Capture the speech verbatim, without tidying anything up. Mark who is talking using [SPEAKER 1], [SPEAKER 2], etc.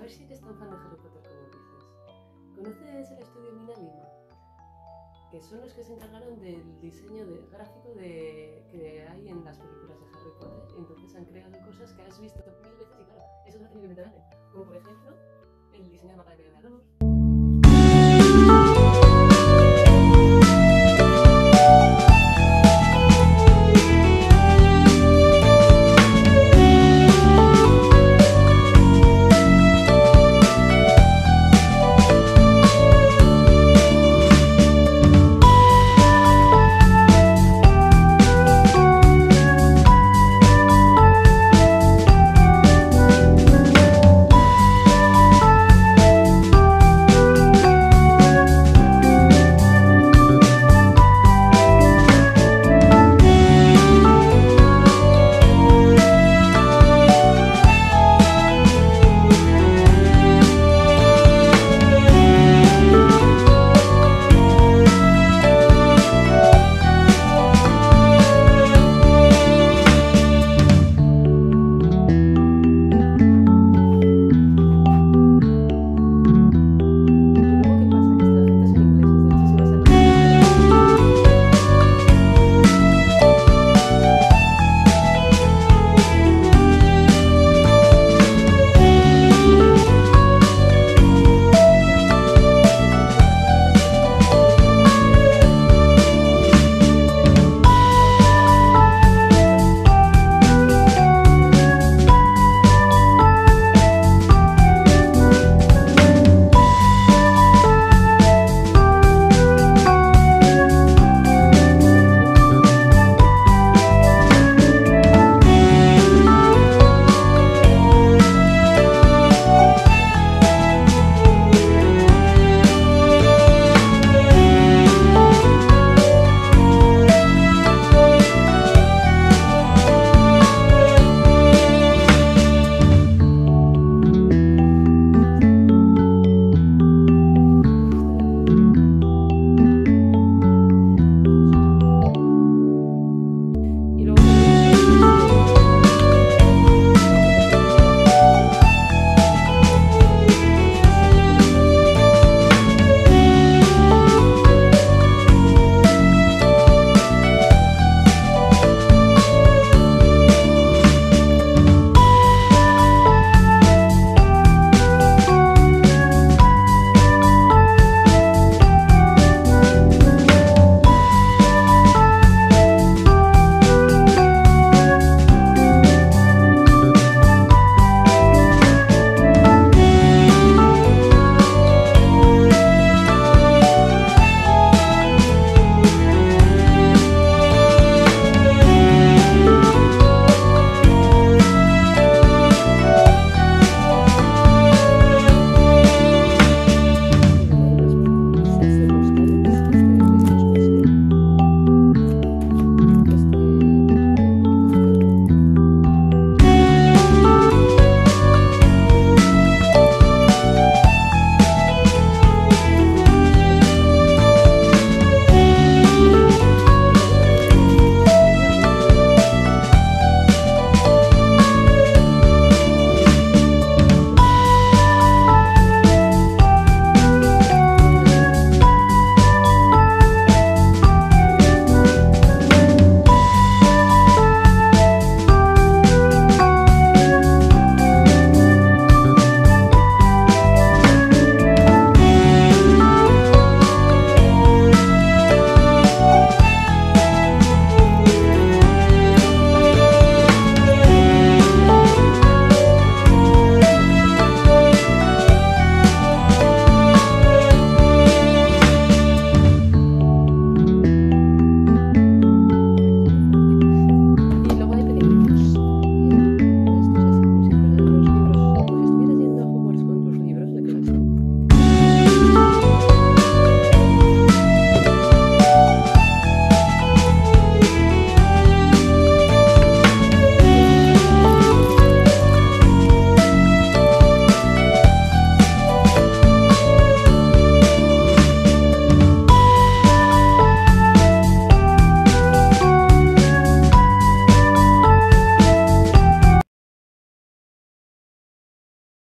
[SPEAKER 1] ver si eres tan fan de Harry Potter como dices. ¿Conoces el estudio Mina Lima? Que son los que se encargaron del diseño de, gráfico de, que hay en las películas de Harry Potter. Y entonces han creado cosas que has visto mil veces y claro, eso no tiene que inventar nadie. Como por ejemplo, el diseño de mapa de Merodeador,